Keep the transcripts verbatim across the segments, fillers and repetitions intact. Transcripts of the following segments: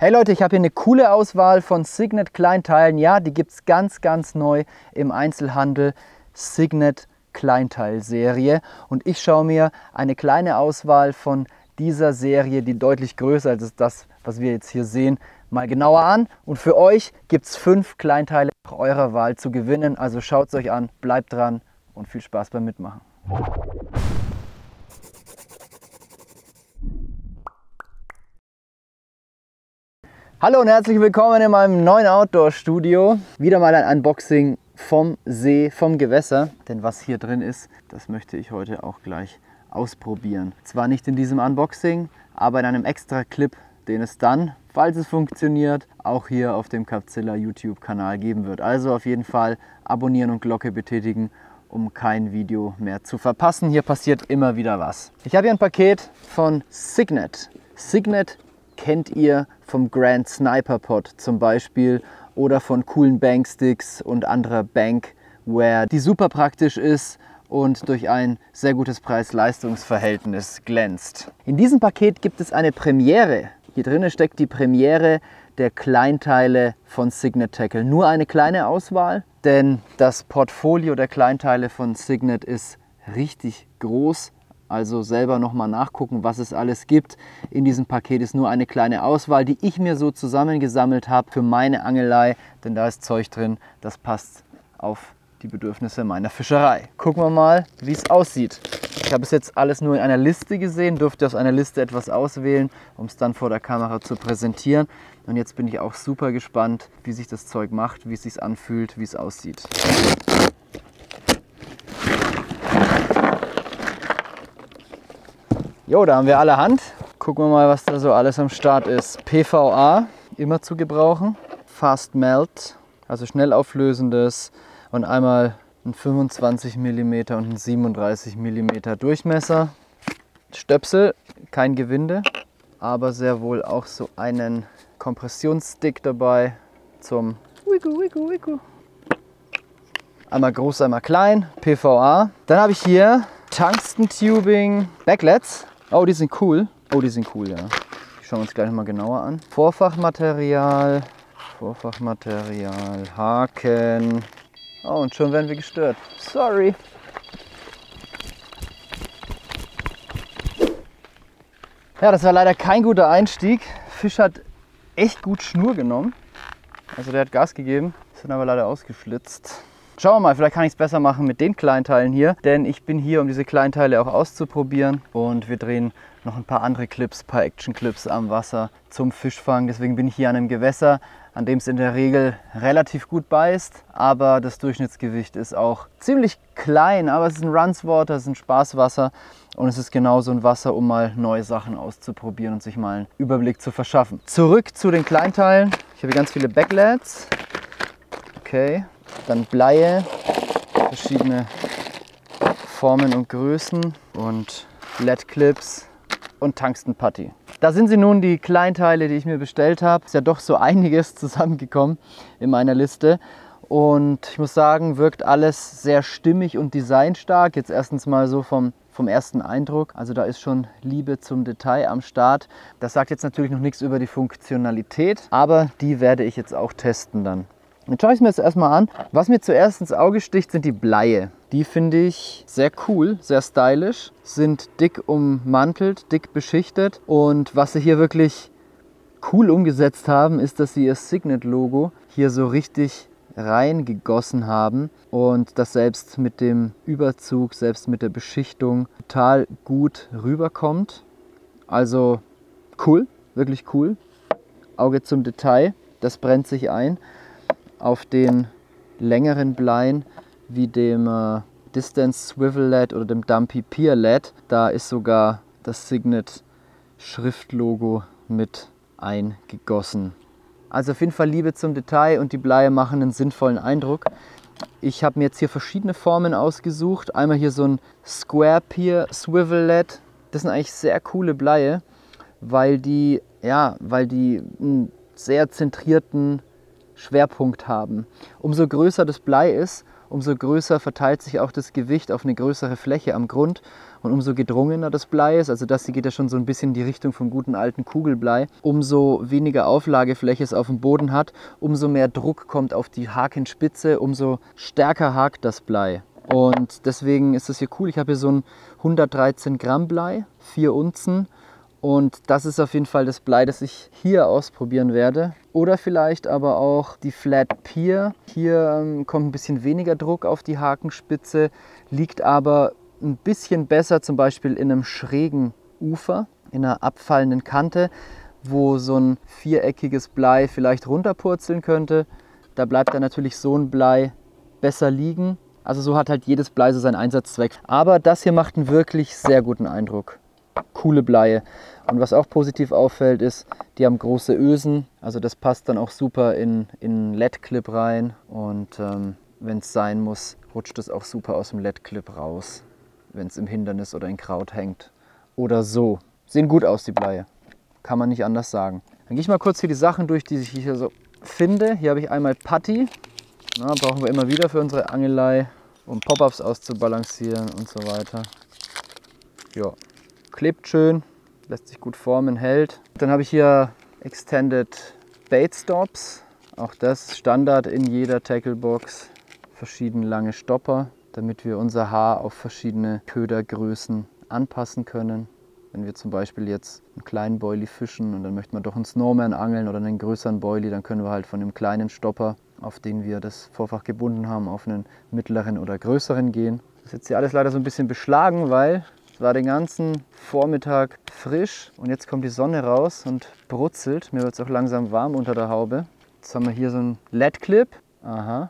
Hey Leute, ich habe hier eine coole Auswahl von Signet Kleinteilen. Ja, die gibt es ganz, ganz neu im Einzelhandel. Signet Kleinteilserie. Und ich schaue mir eine kleine Auswahl von dieser Serie, die deutlich größer ist als das, was wir jetzt hier sehen, mal genauer an. Und für euch gibt es fünf Kleinteile nach eurer Wahl zu gewinnen. Also schaut es euch an, bleibt dran und viel Spaß beim Mitmachen. Hallo und herzlich willkommen in meinem neuen Outdoor-Studio. Wieder mal ein Unboxing vom See, vom Gewässer. Denn was hier drin ist, das möchte ich heute auch gleich ausprobieren. Zwar nicht in diesem Unboxing, aber in einem extra Clip, den es dann, falls es funktioniert, auch hier auf dem Capzilla YouTube-Kanal geben wird. Also auf jeden Fall abonnieren und Glocke betätigen, um kein Video mehr zu verpassen. Hier passiert immer wieder was. Ich habe hier ein Paket von Signet. Signet kennt ihr vom Grand Sniper Pod zum Beispiel oder von coolen Banksticks und anderer Bankware, die super praktisch ist und durch ein sehr gutes Preis-Leistungs-Verhältnis glänzt. In diesem Paket gibt es eine Premiere. Hier drinnen steckt die Premiere der Kleinteile von Signet Tackle. Nur eine kleine Auswahl, denn das Portfolio der Kleinteile von Signet ist richtig groß. Also selber nochmal nachgucken, was es alles gibt. In diesem Paket ist nur eine kleine Auswahl, die ich mir so zusammengesammelt habe für meine Angelei. Denn da ist Zeug drin, das passt auf die Bedürfnisse meiner Fischerei. Gucken wir mal, wie es aussieht. Ich habe es jetzt alles nur in einer Liste gesehen, durfte aus einer Liste etwas auswählen, um es dann vor der Kamera zu präsentieren. Und jetzt bin ich auch super gespannt, wie sich das Zeug macht, wie es sich anfühlt, wie es aussieht. Jo, da haben wir allerhand. Gucken wir mal, was da so alles am Start ist. P V A, immer zu gebrauchen. Fast Melt, also schnell auflösendes. Und einmal ein fünfundzwanzig Millimeter und ein siebenunddreißig Millimeter Durchmesser. Stöpsel, kein Gewinde, aber sehr wohl auch so einen Kompressionsstick dabei zum Wiku, Wiku, Wiku. Einmal groß, einmal klein, P V A. Dann habe ich hier Tungsten Tubing Backlets. Oh, die sind cool. Oh, die sind cool, ja. Die schauen wir uns gleich noch mal genauer an. Vorfachmaterial, Vorfachmaterial, Haken. Oh, und schon werden wir gestört. Sorry. Ja, das war leider kein guter Einstieg. Fisch hat echt gut Schnur genommen. Also der hat Gas gegeben, ist dann aber leider ausgeschlitzt. Schauen wir mal, vielleicht kann ich es besser machen mit den Kleinteilen hier, denn ich bin hier, um diese Kleinteile auch auszuprobieren und wir drehen noch ein paar andere Clips, ein paar Action-Clips am Wasser zum Fischfang. Deswegen bin ich hier an einem Gewässer, an dem es in der Regel relativ gut beißt, aber das Durchschnittsgewicht ist auch ziemlich klein, aber es ist ein Runswater, es ist ein Spaßwasser und es ist genauso ein Wasser, um mal neue Sachen auszuprobieren und sich mal einen Überblick zu verschaffen. Zurück zu den Kleinteilen. Ich habe ganz viele Backlets. Okay. Dann Bleie, verschiedene Formen und Größen und L E D-Clips und Tungsten Putty. Da sind sie nun, die Kleinteile, die ich mir bestellt habe. Ist ja doch so einiges zusammengekommen in meiner Liste. Und ich muss sagen, wirkt alles sehr stimmig und designstark. Jetzt erstens mal so vom, vom ersten Eindruck. Also da ist schon Liebe zum Detail am Start. Das sagt jetzt natürlich noch nichts über die Funktionalität, aber die werde ich jetzt auch testen dann. Jetzt schaue ich es mir jetzt erstmal an. Was mir zuerst ins Auge sticht, sind die Bleie. Die finde ich sehr cool, sehr stylisch, sind dick ummantelt, dick beschichtet. Und was sie hier wirklich cool umgesetzt haben, ist, dass sie ihr Signet-Logo hier so richtig reingegossen haben und das selbst mit dem Überzug, selbst mit der Beschichtung total gut rüberkommt. Also cool, wirklich cool. Auge zum Detail, das brennt sich ein. Auf den längeren Bleien wie dem äh, Distance Swivel L E D oder dem Dumpy Pier L E D, da ist sogar das Signet Schriftlogo mit eingegossen. Also auf jeden Fall Liebe zum Detail und die Bleie machen einen sinnvollen Eindruck. Ich habe mir jetzt hier verschiedene Formen ausgesucht. Einmal hier so ein Square Pier Swivel L E D. Das sind eigentlich sehr coole Bleie, weil die, ja, weil die einen sehr zentrierten Schwerpunkt haben. Umso größer das Blei ist, umso größer verteilt sich auch das Gewicht auf eine größere Fläche am Grund und umso gedrungener das Blei ist, also das hier geht ja schon so ein bisschen in die Richtung vom guten alten Kugelblei, umso weniger Auflagefläche es auf dem Boden hat, umso mehr Druck kommt auf die Hakenspitze, umso stärker hakt das Blei. Und deswegen ist das hier cool. Ich habe hier so ein hundertdreizehn Gramm Blei, vier Unzen. Und das ist auf jeden Fall das Blei, das ich hier ausprobieren werde. Oder vielleicht aber auch die Flat Pier. Hier ähm, kommt ein bisschen weniger Druck auf die Hakenspitze, liegt aber ein bisschen besser zum Beispiel in einem schrägen Ufer, in einer abfallenden Kante, wo so ein viereckiges Blei vielleicht runterpurzeln könnte. Da bleibt dann natürlich so ein Blei besser liegen. Also so hat halt jedes Blei so seinen Einsatzzweck. Aber das hier macht einen wirklich sehr guten Eindruck. Coole Bleie. Und was auch positiv auffällt ist, die haben große Ösen. Also das passt dann auch super in, in einen L E D-Clip rein. Und ähm, wenn es sein muss, rutscht es auch super aus dem L E D-Clip raus, wenn es im Hindernis oder in Kraut hängt. Oder so. Sehen gut aus, die Bleie. Kann man nicht anders sagen. Dann gehe ich mal kurz hier die Sachen durch, die ich hier so finde. Hier habe ich einmal Putty. Na, brauchen wir immer wieder für unsere Angelei, um Pop-Ups auszubalancieren und so weiter. Ja, klebt schön, lässt sich gut formen, hält. Dann habe ich hier Extended Bait Stops. Auch das Standard in jeder Tacklebox. Verschiedene lange Stopper, damit wir unser Haar auf verschiedene Ködergrößen anpassen können. Wenn wir zum Beispiel jetzt einen kleinen Boilie fischen und dann möchten wir doch einen Snowman angeln oder einen größeren Boilie, dann können wir halt von dem kleinen Stopper, auf den wir das Vorfach gebunden haben, auf einen mittleren oder größeren gehen. Das ist jetzt hier alles leider so ein bisschen beschlagen, weil es war den ganzen Vormittag frisch und jetzt kommt die Sonne raus und brutzelt. Mir wird es auch langsam warm unter der Haube. Jetzt haben wir hier so einen L E D-Clip. Aha.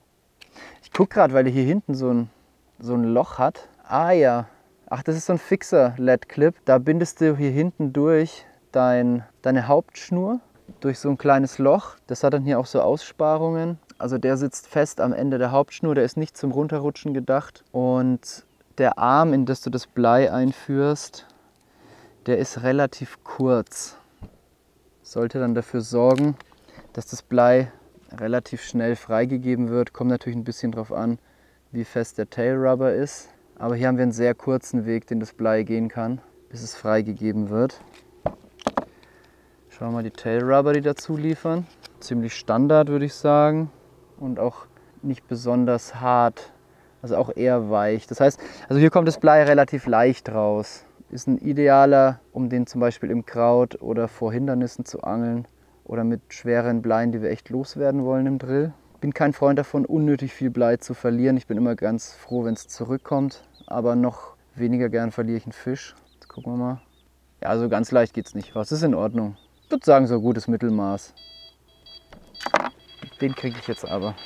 Ich gucke gerade, weil der hier hinten so ein, so ein Loch hat. Ah ja. Ach, das ist so ein fixer L E D-Clip. Da bindest du hier hinten durch dein, deine Hauptschnur, durch so ein kleines Loch. Das hat dann hier auch so Aussparungen. Also der sitzt fest am Ende der Hauptschnur, der ist nicht zum Runterrutschen gedacht. Und der Arm, in das du das Blei einführst, der ist relativ kurz. Sollte dann dafür sorgen, dass das Blei relativ schnell freigegeben wird. Kommt natürlich ein bisschen drauf an, wie fest der Tail Rubber ist. Aber hier haben wir einen sehr kurzen Weg, den das Blei gehen kann, bis es freigegeben wird. Schauen wir mal die Tail Rubber, die dazu liefern. Ziemlich Standard, würde ich sagen. Und auch nicht besonders hart, also auch eher weich. Das heißt, also hier kommt das Blei relativ leicht raus. Ist ein idealer, um den zum Beispiel im Kraut oder vor Hindernissen zu angeln oder mit schweren Bleien, die wir echt loswerden wollen im Drill. Ich bin kein Freund davon, unnötig viel Blei zu verlieren. Ich bin immer ganz froh, wenn es zurückkommt, aber noch weniger gern verliere ich einen Fisch. Jetzt gucken wir mal. Ja, also ganz leicht geht es nicht. Was ist in Ordnung? Ich würde sagen, so gutes Mittelmaß. Den kriege ich jetzt aber.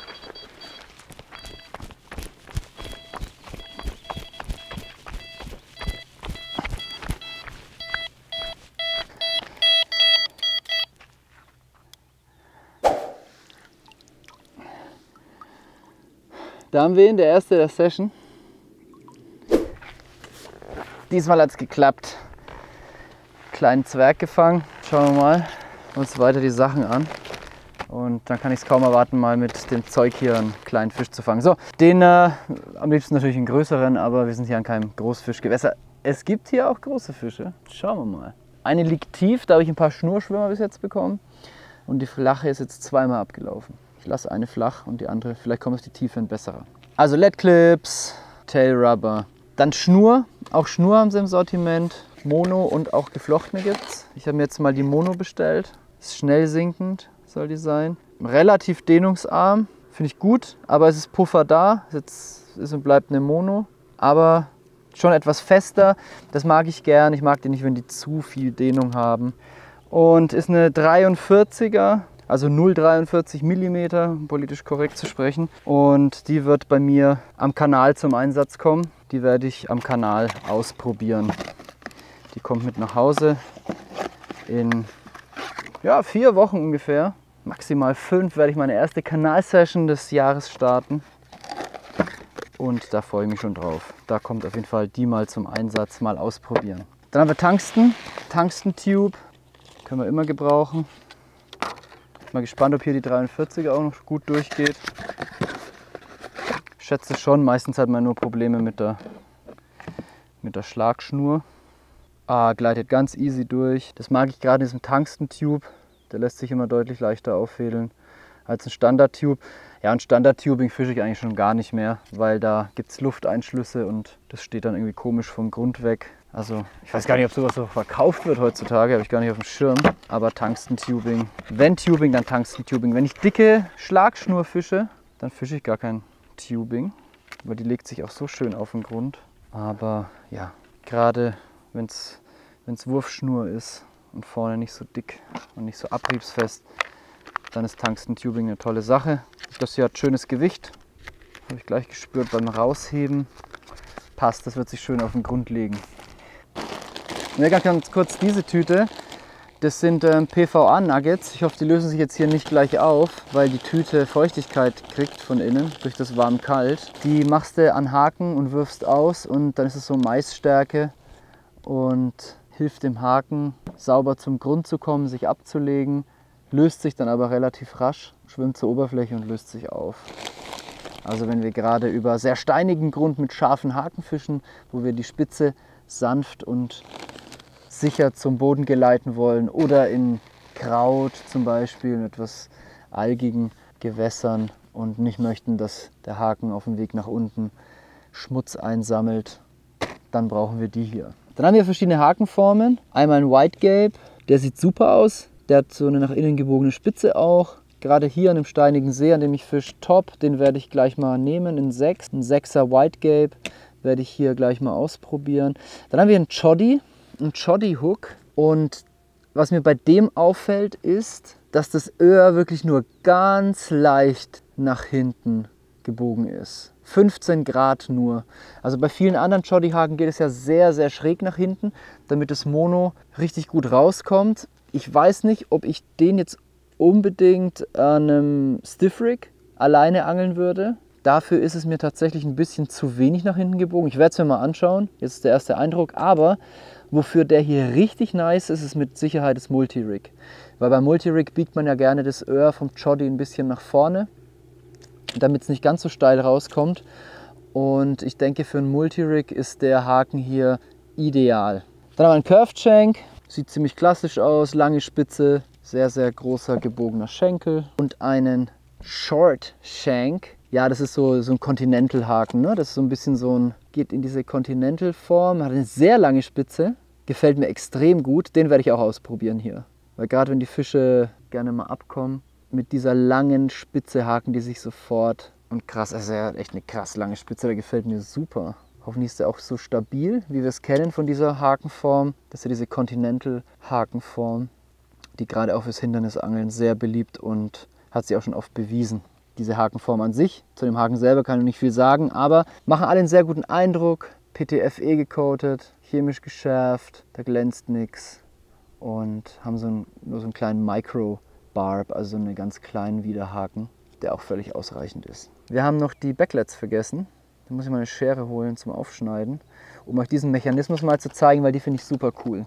Da haben wir ihn, der erste der Session. Diesmal hat es geklappt. Kleinen Zwerg gefangen. Schauen wir mal uns weiter die Sachen an. Und dann kann ich es kaum erwarten, mal mit dem Zeug hier einen kleinen Fisch zu fangen. So, den äh, am liebsten natürlich einen größeren, aber wir sind hier an keinem Großfischgewässer. Es gibt hier auch große Fische. Schauen wir mal. Eine liegt tief, da habe ich ein paar Schnurschwimmer bis jetzt bekommen. Und die flache ist jetzt zweimal abgelaufen. Ich lasse eine flach und die andere, vielleicht kommt auf die Tiefe ein besserer. Also L E D-Clips, Tail Rubber. Dann Schnur, auch Schnur haben sie im Sortiment. Mono und auch geflochtene gibt es. Ich habe mir jetzt mal die Mono bestellt. Ist schnell sinkend, soll die sein. Relativ dehnungsarm, finde ich gut, aber es ist Puffer da. Jetzt ist und bleibt eine Mono, aber schon etwas fester. Das mag ich gern. Ich mag die nicht, wenn die zu viel Dehnung haben. Und ist eine dreiundvierziger, also null Komma dreiundvierzig Millimeter, um politisch korrekt zu sprechen. Und die wird bei mir am Kanal zum Einsatz kommen. Die werde ich am Kanal ausprobieren. Die kommt mit nach Hause in ja, vier Wochen ungefähr. Maximal fünf werde ich meine erste Kanalsession des Jahres starten. Und da freue ich mich schon drauf. Da kommt auf jeden Fall die mal zum Einsatz, mal ausprobieren. Dann haben wir Tungsten, Tungsten Tube. Können wir immer gebrauchen. Mal gespannt, ob hier die dreiundvierziger auch noch gut durchgeht. schätze schon. Meistens hat man nur Probleme mit der, mit der Schlagschnur. Ah, gleitet ganz easy durch. Das mag ich gerade in diesem Tungsten-Tube. Der lässt sich immer deutlich leichter auffädeln als ein Standard-Tube. Ja, und Standard-Tubing fische ich eigentlich schon gar nicht mehr, weil da gibt es Lufteinschlüsse und das steht dann irgendwie komisch vom Grund weg. Also ich weiß gar nicht, ob sowas so verkauft wird heutzutage, habe ich gar nicht auf dem Schirm. Aber Tungsten-Tubing, wenn Tubing, dann Tungsten-Tubing. Wenn ich dicke Schlagschnur fische, dann fische ich gar kein Tubing, weil die legt sich auch so schön auf den Grund. Aber ja, gerade wenn es Wurfschnur ist und vorne nicht so dick und nicht so abriebsfest, dann ist Tungsten-Tubing eine tolle Sache. Das hier hat schönes Gewicht, habe ich gleich gespürt beim Rausheben. Passt, das wird sich schön auf den Grund legen. Und ganz, ganz kurz diese Tüte, das sind ähm, P V A-Nuggets. Ich hoffe, die lösen sich jetzt hier nicht gleich auf, weil die Tüte Feuchtigkeit kriegt von innen durch das warm-kalt. Die machst du an Haken und wirfst aus und dann ist es so Maisstärke und hilft dem Haken sauber zum Grund zu kommen, sich abzulegen. Löst sich dann aber relativ rasch, schwimmt zur Oberfläche und löst sich auf. Also wenn wir gerade über sehr steinigen Grund mit scharfen Haken fischen, wo wir die Spitze sanft und sicher zum Boden geleiten wollen oder in Kraut zum Beispiel, in etwas algigen Gewässern und nicht möchten, dass der Haken auf dem Weg nach unten Schmutz einsammelt, dann brauchen wir die hier. Dann haben wir verschiedene Hakenformen. Einmal ein White Gape, der sieht super aus. Der hat so eine nach innen gebogene Spitze auch. Gerade hier an dem steinigen See, an dem ich fische, top. Den werde ich gleich mal nehmen in sechs. Ein sechser White Gape werde ich hier gleich mal ausprobieren. Dann haben wir einen Choddy, einen Choddy Hook. Und was mir bei dem auffällt, ist, dass das Öhr wirklich nur ganz leicht nach hinten gebogen ist. fünfzehn Grad nur. Also bei vielen anderen Choddy-Haken geht es ja sehr, sehr schräg nach hinten, damit das Mono richtig gut rauskommt. Ich weiß nicht, ob ich den jetzt unbedingt an einem Stiff Rig alleine angeln würde. Dafür ist es mir tatsächlich ein bisschen zu wenig nach hinten gebogen. Ich werde es mir mal anschauen. Jetzt ist der erste Eindruck. Aber wofür der hier richtig nice ist, ist mit Sicherheit das Multi-Rig. Weil beim Multi-Rig biegt man ja gerne das Öhr vom Choddy ein bisschen nach vorne, damit es nicht ganz so steil rauskommt. Und ich denke, für einen Multi-Rig ist der Haken hier ideal. Dann haben wir einen Curved Shank. Sieht ziemlich klassisch aus, lange Spitze, sehr, sehr großer gebogener Schenkel. Und einen Short Shank. Ja, das ist so, so ein Continental-Haken, ne? Das ist so ein bisschen so ein, geht in diese Continental-Form, hat eine sehr lange Spitze, gefällt mir extrem gut. Den werde ich auch ausprobieren hier. Weil gerade wenn die Fische gerne mal abkommen, mit dieser langen Spitze haken die sich sofort. Und krass, also er hat echt eine krass lange Spitze, der gefällt mir super. Hoffentlich ist er auch so stabil, wie wir es kennen von dieser Hakenform. Das ist ja diese Continental-Hakenform, die gerade auch fürs Hindernisangeln sehr beliebt und hat sich auch schon oft bewiesen. Diese Hakenform an sich, zu dem Haken selber kann ich nicht viel sagen, aber machen alle einen sehr guten Eindruck. P T F E gecoatet, chemisch geschärft, da glänzt nichts und haben so einen, nur so einen kleinen Micro-Barb, also einen ganz kleinen Widerhaken, der auch völlig ausreichend ist. Wir haben noch die Backlets vergessen. Da muss ich mal eine Schere holen zum Aufschneiden, um euch diesen Mechanismus mal zu zeigen, weil die finde ich super cool.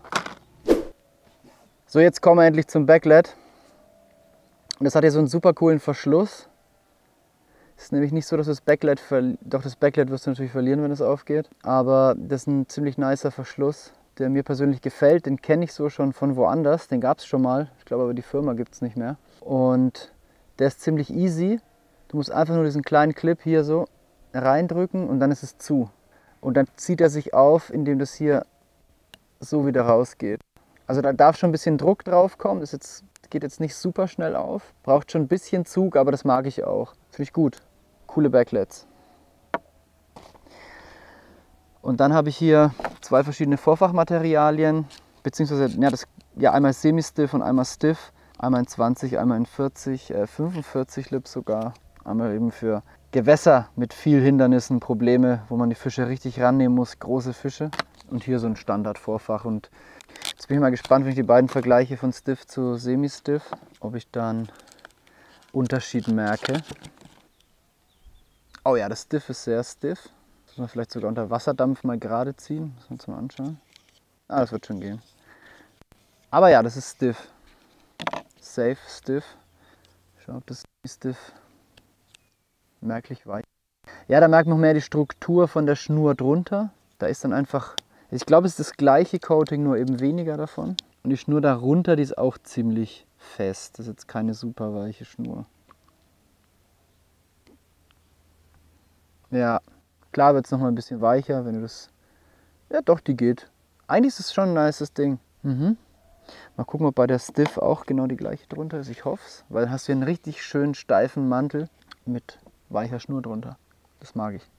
So, jetzt kommen wir endlich zum Backlet. Und das hat hier so einen super coolen Verschluss. Es ist nämlich nicht so, dass das Backlet, doch das Backlet wirst du natürlich verlieren, wenn es aufgeht. Aber das ist ein ziemlich nicer Verschluss, der mir persönlich gefällt. Den kenne ich so schon von woanders, den gab es schon mal. Ich glaube aber die Firma gibt es nicht mehr. Und der ist ziemlich easy. Du musst einfach nur diesen kleinen Clip hier so reindrücken und dann ist es zu. Und dann zieht er sich auf, indem das hier so wieder rausgeht. Also da darf schon ein bisschen Druck drauf kommen. Das jetzt, geht jetzt nicht super schnell auf. Braucht schon ein bisschen Zug, aber das mag ich auch. Finde ich gut. Coole Backlets. Und dann habe ich hier zwei verschiedene Vorfachmaterialien, beziehungsweise ja, das, ja, einmal Semi-Stiff und einmal Stiff. Einmal in zwanzig, einmal in vierzig, äh, fünfundvierzig Lips sogar. Einmal eben für Gewässer mit viel Hindernissen, Probleme, wo man die Fische richtig rannehmen muss, große Fische. Und hier so ein Standardvorfach. Und jetzt bin ich mal gespannt, wenn ich die beiden vergleiche von Stiff zu Semi-Stiff, ob ich dann Unterschied merke. Oh ja, das Stiff ist sehr stiff. Das muss man vielleicht sogar unter Wasserdampf mal gerade ziehen. Das müssen wir uns mal anschauen. Ah, das wird schon gehen. Aber ja, das ist Stiff. Safe Stiff. Schau, ob das Stiff merklich weich. Ja, da merkt man mehr die Struktur von der Schnur drunter. Da ist dann einfach, ich glaube, es ist das gleiche Coating, nur eben weniger davon. Und die Schnur darunter, die ist auch ziemlich fest. Das ist jetzt keine super weiche Schnur. Ja, klar wird es nochmal ein bisschen weicher, wenn du das... Ja doch, die geht. Eigentlich ist es schon ein nices Ding. Mhm. Mal gucken, ob bei der Stiff auch genau die gleiche drunter ist. Ich hoffe es, weil dann hast du einen richtig schönen steifen Mantel mit weicher Schnur drunter. Das mag ich.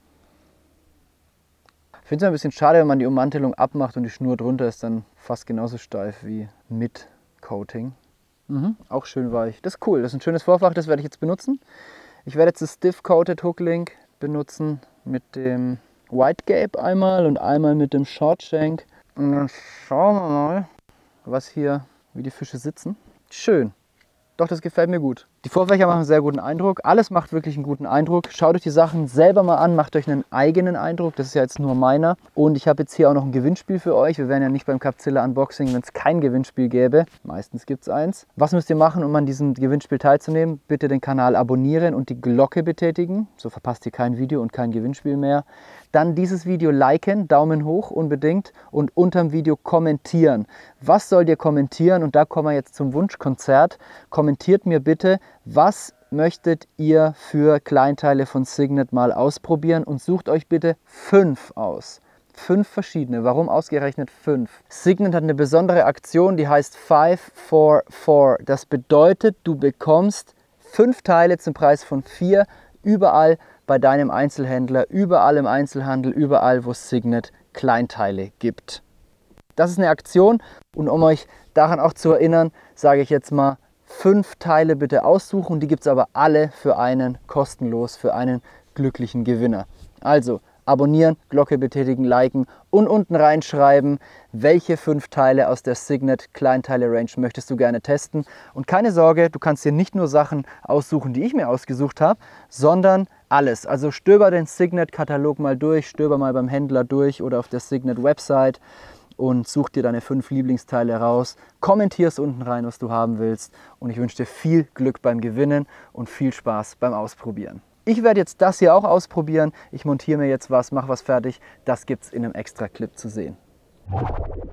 Ich finde es ein bisschen schade, wenn man die Ummantelung abmacht und die Schnur drunter ist dann fast genauso steif wie mit Coating. Mhm. Auch schön weich. Das ist cool, das ist ein schönes Vorfach, das werde ich jetzt benutzen. Ich werde jetzt das Stiff Coated Hook Link benutzen mit dem White Gape einmal und einmal mit dem Short Shank. Und dann schauen wir mal, was hier, wie die Fische sitzen. Schön. Doch, das gefällt mir gut. Die Vorfächer machen einen sehr guten Eindruck. Alles macht wirklich einen guten Eindruck. Schaut euch die Sachen selber mal an, macht euch einen eigenen Eindruck. Das ist ja jetzt nur meiner. Und ich habe jetzt hier auch noch ein Gewinnspiel für euch. Wir wären ja nicht beim Capzilla Unboxing, wenn es kein Gewinnspiel gäbe. Meistens gibt es eins. Was müsst ihr machen, um an diesem Gewinnspiel teilzunehmen? Bitte den Kanal abonnieren und die Glocke betätigen. So verpasst ihr kein Video und kein Gewinnspiel mehr. Dann dieses Video liken, Daumen hoch unbedingt und unterm Video kommentieren. Was sollt ihr kommentieren? Und da kommen wir jetzt zum Wunschkonzert. Kommentiert mir bitte, was möchtet ihr für Kleinteile von Cygnet mal ausprobieren und sucht euch bitte fünf aus. Fünf verschiedene. Warum ausgerechnet fünf? Cygnet hat eine besondere Aktion, die heißt five for four. Das bedeutet, du bekommst fünf Teile zum Preis von vier überall bei deinem Einzelhändler, überall im Einzelhandel, überall, wo es Cygnet Kleinteile gibt. Das ist eine Aktion und um euch daran auch zu erinnern, sage ich jetzt mal, fünf Teile bitte aussuchen. Die gibt es aber alle für einen kostenlos, für einen glücklichen Gewinner. Also abonnieren, Glocke betätigen, liken und unten reinschreiben, welche fünf Teile aus der Cygnet Kleinteile Range möchtest du gerne testen. Und keine Sorge, du kannst dir nicht nur Sachen aussuchen, die ich mir ausgesucht habe, sondern alles. Also stöber den Cygnet Katalog mal durch, stöber mal beim Händler durch oder auf der Cygnet Website und such dir deine fünf Lieblingsteile raus. Kommentier es unten rein, was du haben willst. Und ich wünsche dir viel Glück beim Gewinnen und viel Spaß beim Ausprobieren. Ich werde jetzt das hier auch ausprobieren. Ich montiere mir jetzt was, mache was fertig. Das gibt es in einem extra Clip zu sehen.